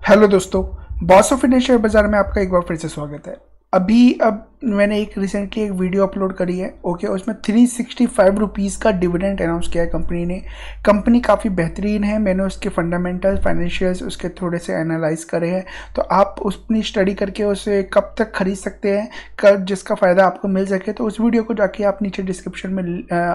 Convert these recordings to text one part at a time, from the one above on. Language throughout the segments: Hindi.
हेलो दोस्तों, बॉस ऑफ इंडिया शेयर बाजार में आपका एक बार फिर से स्वागत है। अब मैंने रिसेंटली एक वीडियो अपलोड करी है। ओके, उसमें 365 रुपीज़ का डिविडेंड अनाउंस किया है कंपनी ने। कंपनी काफ़ी बेहतरीन है। मैंने उसके फंडामेंटल फाइनेंशियल्स उसके थोड़े से एनालाइज करे हैं, तो आप उसकी स्टडी करके उसे कब तक खरीद सकते हैं, कब जिसका फ़ायदा आपको मिल सके, तो उस वीडियो को जाके आप नीचे डिस्क्रिप्शन में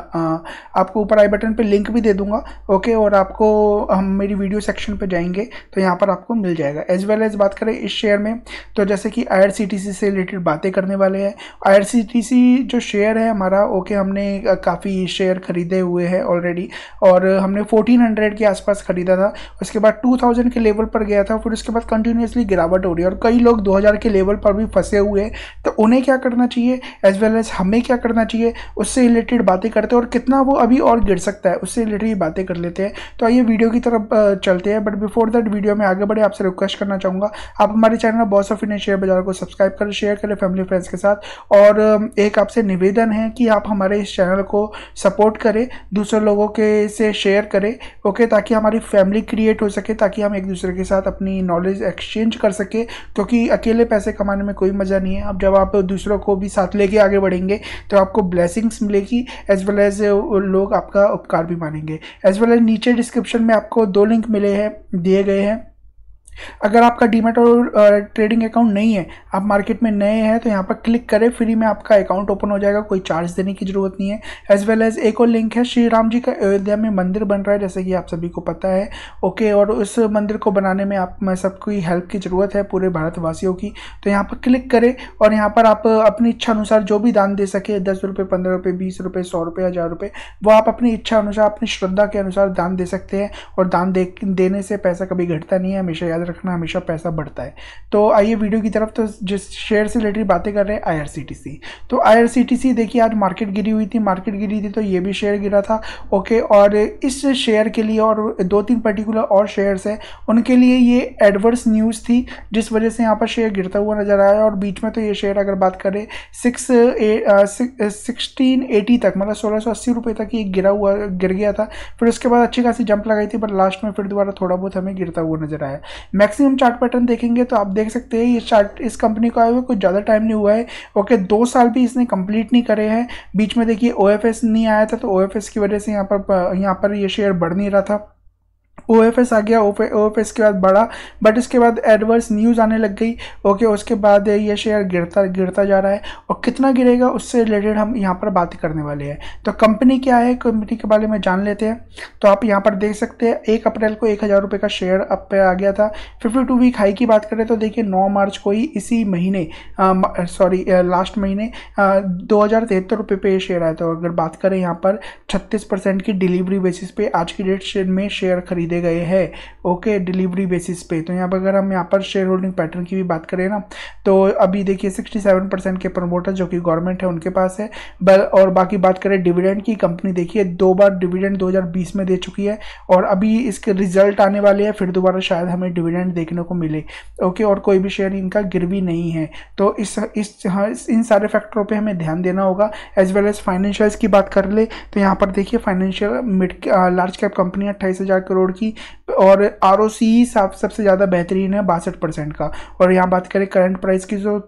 आपको ऊपर आई बटन पर लिंक भी दे दूंगा। ओके, और आपको हम मेरी वीडियो सेक्शन पर जाएंगे तो यहाँ पर आपको मिल जाएगा। एज वेल एज बात करें इस शेयर में, तो जैसे कि IRCTC से रिलेटेड बातें करने वाले हैं। IRCTC जो शेयर है हमारा, ओके, हमने काफ़ी शेयर खरीदे हुए हैं ऑलरेडी, और हमने 1400 के आसपास खरीदा था। उसके बाद 2000 के लेवल पर गया था, फिर उसके बाद कंटिन्यूसली गिरावट हो रही है और कई लोग 2000 के लेवल पर भी फंसे हुए हैं। तो उन्हें क्या करना चाहिए, एज वेल एज हमें क्या करना चाहिए, उससे रिलेटेड बातें करते हैं, और कितना वो अभी और गिर सकता है उससे रिलेटेड बातें कर लेते हैं। तो आइए वीडियो की तरफ चलते हैं। बट बिफोर दैट वीडियो में आगे बढ़े, आपसे रिक्वेस्ट करना चाहूँगा, आप हमारे channel boss of India share बाजार को सब्सक्राइब करें, शेयर करें फैमिली फ्रेंड्स के साथ। और एक आपसे निवेदन है कि आप हमारे इस चैनल को सपोर्ट करें, दूसरे लोगों के से शेयर करें, ओके, ताकि हमारी फैमिली क्रिएट हो सके, ताकि हम एक दूसरे के साथ अपनी नॉलेज एक्सचेंज कर सके। क्योंकि अकेले पैसे कमाने में कोई मज़ा नहीं है। अब जब आप दूसरों को भी साथ लेके आगे बढ़ेंगे तो आपको ब्लेसिंग्स मिलेगी, एज वेल एज लोग आपका उपकार भी मानेंगे। एज वेल एज नीचे डिस्क्रिप्शन में आपको 2 लिंक मिले हैं, दिए गए हैं। अगर आपका डीमैट और ट्रेडिंग अकाउंट नहीं है, आप मार्केट में नए हैं, तो यहाँ पर क्लिक करें, फ्री में आपका अकाउंट ओपन हो जाएगा, कोई चार्ज देने की जरूरत नहीं है। एज वेल एज एक और लिंक है, श्री राम जी का अयोध्या में मंदिर बन रहा है, जैसे कि आप सभी को पता है। ओके, और उस मंदिर को बनाने में आप में सबकी हेल्प की ज़रूरत है, पूरे भारतवासियों की। तो यहाँ पर क्लिक करें और यहाँ पर आप अपनी इच्छा अनुसार जो भी दान दे सके, 10 रुपये, 15 रुपये, 20 रुपये, 100 रुपये, 1000 रुपये, वो आप अपनी इच्छा अनुसार, अपनी श्रद्धा के अनुसार दान दे सकते हैं। और दान देने से पैसा कभी घटता नहीं है, हमेशा याद रखना, हमेशा पैसा बढ़ता है। तो आइए वीडियो की तरफ। तो जिस शेयर से रिलेटेड बातें कर रहे हैं, IRCTC। तो IRCTC देखिए, आज मार्केट गिरी हुई थी, तो ये भी शेयर गिरा था। ओके, और इस शेयर के लिए और 2-3 पर्टिकुलर और शेयर्स हैं, उनके लिए ये एडवर्स न्यूज़ थी, जिस वजह से यहाँ पर शेयर गिरता हुआ नजर आया। और बीच में तो ये शेयर अगर बात करें 1680 तक, मतलब 1680 रुपये तक ये गिर गया था। फिर उसके बाद अच्छी खासी जंप लगाई थी, पर लास्ट में फिर दोबारा थोड़ा बहुत हमें गिरता हुआ नजर आया। मैक्सिमम चार्ट पैटर्न देखेंगे तो आप देख सकते हैं, ये चार्ट इस कंपनी को आए हुए कुछ ज़्यादा टाइम नहीं हुआ है। ओके, 2 साल भी इसने कंप्लीट नहीं करे हैं। बीच में देखिए OFS नहीं आया था, तो OFS की वजह से यहाँ पर ये शेयर बढ़ नहीं रहा था। OFS आ गया, OFS के बाद बढ़ा, बट इसके बाद एडवर्स न्यूज़ आने लग गई। ओके, उसके बाद ये शेयर गिरता जा रहा है, और कितना गिरेगा उससे रिलेटेड हम यहाँ पर बात करने वाले हैं। तो कंपनी क्या है, कंपनी के बारे में जान लेते हैं। तो आप यहाँ पर देख सकते हैं 1 अप्रैल को 1000 रुपये का शेयर अप पे आ गया था। 52 वीक हाई की बात करें तो देखिए 9 मार्च को ही इसी महीने लास्ट महीने 2073 रुपये पे शेयर आया था। अगर बात करें यहाँ पर 36% की डिलीवरी बेसिस पे आज की डेट में शेयर खरीदे गए हैं। ओके, डिलीवरी बेसिस पे। तो यहाँ पर अगर हम यहाँ पर शेयर होल्डिंग पैटर्न की भी बात करें ना, तो अभी देखिए 67% के प्रमोटर जो कि गवर्नमेंट है उनके पास है। और बाकी बात करें डिविडेंड की, कंपनी देखिए 2 बार डिविडेंड 2020 में दे चुकी है, और अभी इसके रिजल्ट आने वाले हैं, फिर दोबारा शायद हमें डिविडेंड देखने को मिले। ओके, और कोई भी शेयर इनका गिरवी नहीं है। तो इन सारे फैक्टरों पे हमें ध्यान देना होगा। एज वेल एज फाइनेंशियल्स की बात कर ले तो यहाँ पर देखिए financial large cap company 28,000 crore की, और ROCE सबसे ज़्यादा बेहतरीन है 62% का। और यहाँ बात करें करंट प्राइस की, जो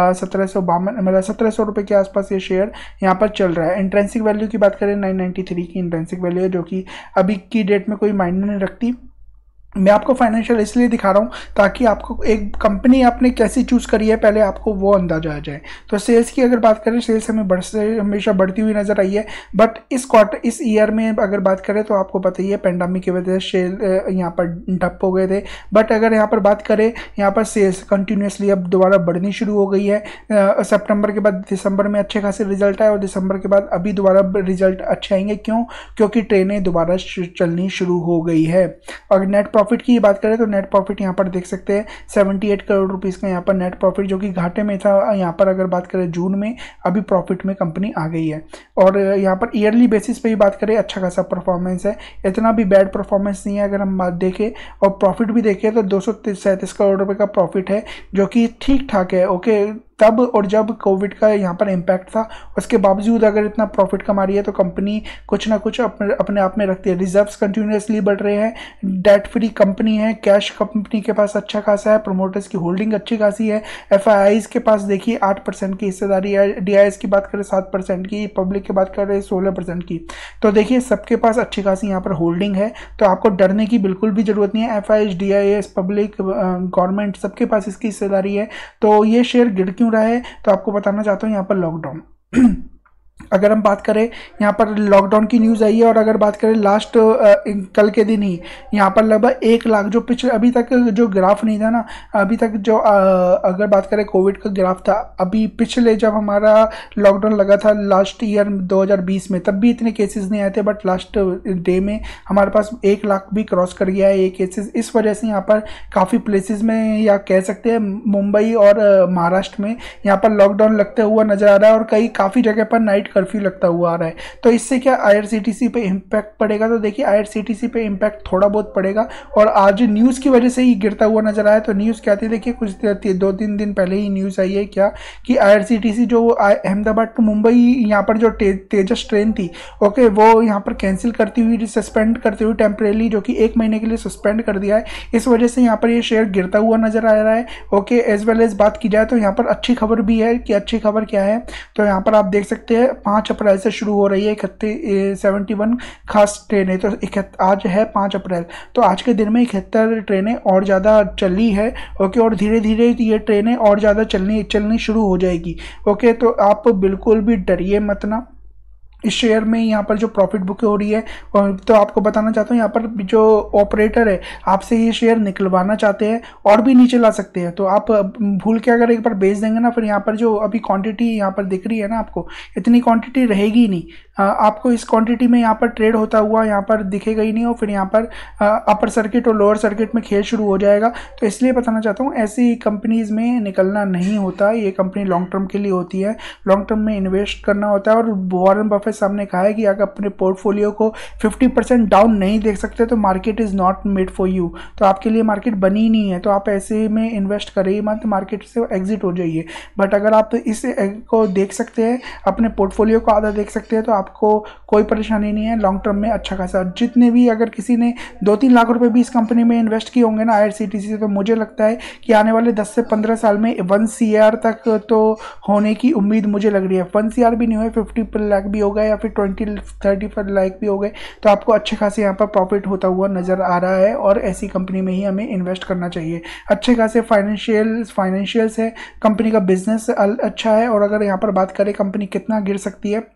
1700 रुपये के आसपास ये शेयर यहाँ पर चल रहा है। इंट्रेंसिक वैल्यू की बात करें 993 की इंट्रेंसिक वैल्यू है, जो कि अभी की डेट में कोई मायने नहीं रखती। मैं आपको फाइनेंशियल इसलिए दिखा रहा हूँ ताकि आपको एक कंपनी आपने कैसी चूज़ करी है, पहले आपको वो अंदाजा आ जाए। तो सेल्स की अगर बात करें, सेल्स हमें हमेशा बढ़ती हुई नजर आई है, बट इस ईयर में अगर बात करें तो आपको पता ही है, पेंडेमिक की वजह से यहाँ पर ठप हो गए थे। बट अगर यहाँ पर बात करें, यहाँ पर सेल्स कंटिन्यूसली अब दोबारा बढ़नी शुरू हो गई है। सितंबर के बाद दिसंबर में अच्छे खासे रिजल्ट आए, और दिसंबर के बाद अभी दोबारा रिजल्ट अच्छे आएंगे। क्यों? क्योंकि ट्रेनें दोबारा चलनी शुरू हो गई है। और नेट प्रॉफिट की बात करें तो नेट प्रॉफिट यहाँ पर देख सकते हैं 78 करोड़ रुपीस का यहाँ पर नेट प्रॉफिट, जो कि घाटे में था। यहाँ पर अगर बात करें जून में, अभी प्रॉफिट में कंपनी आ गई है। और यहाँ पर ईयरली बेसिस पे ही बात करें, अच्छा खासा परफॉर्मेंस है, इतना भी बैड परफॉर्मेंस नहीं है। अगर हम बात देखें और प्रॉफिट भी देखें तो 237 करोड़ रुपए का प्रॉफिट है, जो कि ठीक ठाक है। ओके, तब और जब कोविड का यहाँ पर इम्पैक्ट था, उसके बावजूद अगर इतना प्रॉफिट कमा रही है तो कंपनी कुछ ना कुछ अपने आप में रखती है। रिजर्व्स कंटिन्यूसली बढ़ रहे हैं, डेट फ्री कंपनी है, कैश कंपनी के पास अच्छा खासा है, प्रोमोटर्स की होल्डिंग अच्छी खासी है, एफआईआईज के पास देखिए 8% की हिस्सेदारी है, डीआईएस की बात करें 7% की, पब्लिक की बात करें 16% की। तो देखिए सबके पास अच्छी खासी यहाँ पर होल्डिंग है, तो आपको डरने की बिल्कुल भी जरूरत नहीं है। एफआईआईज, डीआईएस, पब्लिक, गवर्नमेंट सबके पास इसकी हिस्सेदारी है। तो ये शेयर गिर क्यों रहा है, तो आपको बताना चाहता हूँ यहाँ पर लॉकडाउन अगर हम बात करें यहाँ पर लॉकडाउन की न्यूज़ आई है, और अगर बात करें लास्ट कल के दिन ही यहाँ पर लगभग 1 लाख, जो पिछले अभी तक जो ग्राफ नहीं था ना, अभी तक जो अगर बात करें कोविड का ग्राफ था, अभी पिछले जब हमारा लॉकडाउन लगा था लास्ट ईयर 2020 में, तब भी इतने केसेस नहीं आए थे, बट लास्ट डे में हमारे पास 1 लाख भी क्रॉस कर गया है ये केसेस। इस वजह से यहाँ पर काफ़ी प्लेसेस में, या कह सकते हैं मुंबई और महाराष्ट्र में यहाँ पर लॉकडाउन लगता हुआ नजर आ रहा है, और काफ़ी जगह पर नाइट कर्फ्यू लगता हुआ आ रहा है। तो इससे क्या आईआरसीटीसी पे इम्पैक्ट पड़ेगा, तो देखिए आईआरसीटीसी पे इम्पैक्ट थोड़ा बहुत पड़ेगा, और आज न्यूज़ की वजह से ही गिरता हुआ नजर आया। तो न्यूज़ क्या थी, देखिए कुछ 2-3 दिन पहले ही न्यूज़ आई है क्या, कि आईआरसीटीसी जो अहमदाबाद टू मुंबई यहाँ पर जो तेजस ट्रेन थी, ओके, वो यहाँ पर कैंसिल करती हुई, सस्पेंड करती हुई टेम्परेली, जो कि 1 महीने के लिए सस्पेंड कर दिया है। इस वजह से यहाँ पर ये शेयर गिरता हुआ नजर आ रहा है। ओके, एज वेल एज बात की जाए तो यहाँ पर अच्छी खबर भी है, कि अच्छी खबर क्या है, तो यहाँ पर आप देख सकते हैं 5 अप्रैल से शुरू हो रही है 71 खास ट्रेनें। तो आज है 5 अप्रैल, तो आज के दिन में 71 ट्रेनें और ज़्यादा चली है। ओके, और धीरे धीरे ये ट्रेनें और ज़्यादा चलनी शुरू हो जाएगी। ओके, तो आप बिल्कुल भी डरिए मत ना। इस शेयर में यहाँ पर जो प्रॉफिट बुक हो रही है, तो आपको बताना चाहता हूँ यहाँ पर जो ऑपरेटर है आपसे ये शेयर निकलवाना चाहते हैं और भी नीचे ला सकते हैं। तो आप भूल के अगर एक बार बेच देंगे ना, फिर यहाँ पर जो अभी क्वांटिटी यहाँ पर दिख रही है ना, आपको इतनी क्वांटिटी रहेगी ही नहीं। आपको इस क्वांटिटी में यहाँ पर ट्रेड होता हुआ यहाँ पर दिखेगा ही नहीं, और फिर यहाँ पर अपर सर्किट और लोअर सर्किट में खेल शुरू हो जाएगा। तो इसलिए बताना चाहता हूँ ऐसी कंपनीज में निकलना नहीं होता। ये कंपनी लॉन्ग टर्म के लिए होती है, लॉन्ग टर्म में इन्वेस्ट करना होता है। और वॉरेन बफेट साहब ने कहा है कि अगर अपने पोर्टफोलियो को 50% डाउन नहीं देख सकते तो market is not made for you. तो आपके लिए मार्केट बनी ही नहीं है, तो आप ऐसे में इन्वेस्ट करें ही मत, मार्केट से एग्जिट हो जाइए। बट अगर आप इस को देख सकते हैं, अपने पोर्टफोलियो को आधा देख सकते हैं, तो आपको कोई परेशानी नहीं है। लॉन्ग टर्म में अच्छा खासा, जितने भी अगर किसी ने 2-3 लाख रुपए भी इस कंपनी में इन्वेस्ट किए होंगे ना आईआरसीटीसी से, तो मुझे लगता है कि आने वाले 10 से 15 साल में 1 CR तक तो होने की उम्मीद मुझे लग रही है। 1 CR भी नहीं हुए, 50 लाख भी हो गए, या फिर 20-35 लाख भी हो गए, तो आपको अच्छे खासे यहाँ पर प्रॉफिट होता हुआ नजर आ रहा है। और ऐसी कंपनी में ही हमें इन्वेस्ट करना चाहिए। अच्छे खासे फाइनेंशियल्स है, कंपनी का बिजनेस अच्छा है। और अगर यहाँ पर बात करें कंपनी कितना गिर सकती है,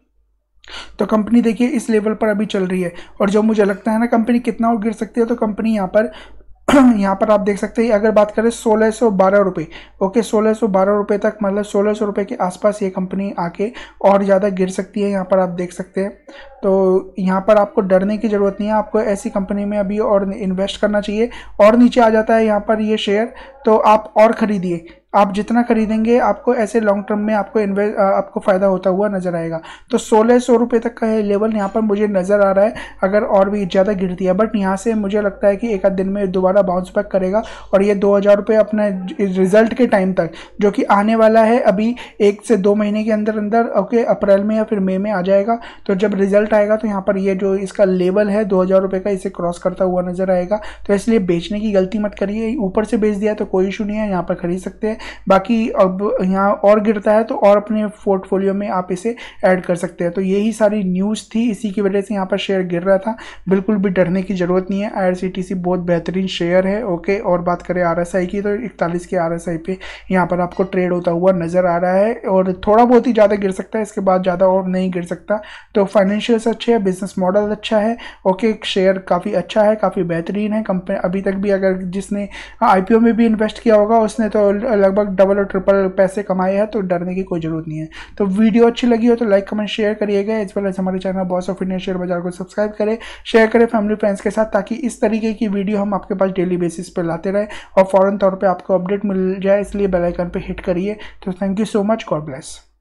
तो कंपनी देखिए इस लेवल पर अभी चल रही है, और जो मुझे लगता है ना कंपनी कितना और गिर सकती है, तो कंपनी यहाँ पर यहाँ पर आप देख सकते हैं, अगर बात करें 1612 रुपये, ओके 1612 रुपये तक, मतलब 1600 रुपये के आसपास ये कंपनी आके और ज़्यादा गिर सकती है। यहाँ पर आप देख सकते हैं, तो यहाँ पर आपको डरने की ज़रूरत नहीं है, आपको ऐसी कंपनी में अभी और इन्वेस्ट करना चाहिए। और नीचे आ जाता है यहाँ पर ये शेयर, तो आप और ख़रीदिए, आप जितना खरीदेंगे आपको ऐसे लॉन्ग टर्म में आपको फ़ायदा होता हुआ नज़र आएगा। तो 1600 रुपये तक का लेवल यहाँ पर मुझे नज़र आ रहा है, अगर और भी ज़्यादा गिरती है। बट यहाँ से मुझे लगता है कि एक आध दिन में दोबारा बाउंस बैक करेगा, और ये 2000 रुपये अपने रिजल्ट के टाइम तक, जो कि आने वाला है अभी 1 से 2 महीने के अंदर अंदर, ओके अप्रैल में या फिर मई में आ जाएगा। तो जब रिजल्ट आएगा तो यहाँ पर ये जो इसका लेवल है 2000 रुपये का, इसे क्रॉस करता हुआ नज़र आएगा। तो इसलिए बेचने की गलती मत करिए। ऊपर से बेच दिया तो कोई इशू नहीं है, यहाँ पर खरीद सकते हैं। बाकी अब यहाँ और गिरता है तो और अपने पोर्टफोलियो में आप इसे ऐड कर सकते हैं। तो यही सारी न्यूज़ थी, इसी की वजह से यहाँ पर शेयर गिर रहा था। बिल्कुल भी डरने की ज़रूरत नहीं है, आईआरसीटीसी बहुत बेहतरीन शेयर है। ओके, और बात करें आरएसआई की, तो 41 के आरएसआई पे यहाँ पर आपको ट्रेड होता हुआ नज़र आ रहा है, और थोड़ा बहुत ही ज़्यादा गिर सकता है, इसके बाद ज़्यादा और नहीं गिर सकता। तो फाइनेंशियल्स अच्छे है, बिजनेस मॉडल अच्छा है। ओके, शेयर काफ़ी अच्छा है, काफ़ी बेहतरीन है। कंपनी अभी तक भी अगर जिसने आईपीओ में भी इन्वेस्ट किया होगा उसने तो लगभग डबल और ट्रिपल पैसे कमाए हैं, तो डरने की कोई ज़रूरत नहीं है। तो वीडियो अच्छी लगी हो तो लाइक कमेंट शेयर करिएगा। इस वेल हमारे channel boss of India share बाजार को सब्सक्राइब करें, शेयर करें फैमिली फ्रेंड्स के साथ, ताकि इस तरीके की वीडियो हम आपके पास डेली बेसिस पे लाते रहे और फ़ौरन तौर पे आपको अपडेट मिल जाए। इसलिए बेल आइकन पे हिट करिए। तो thank you so much, God bless.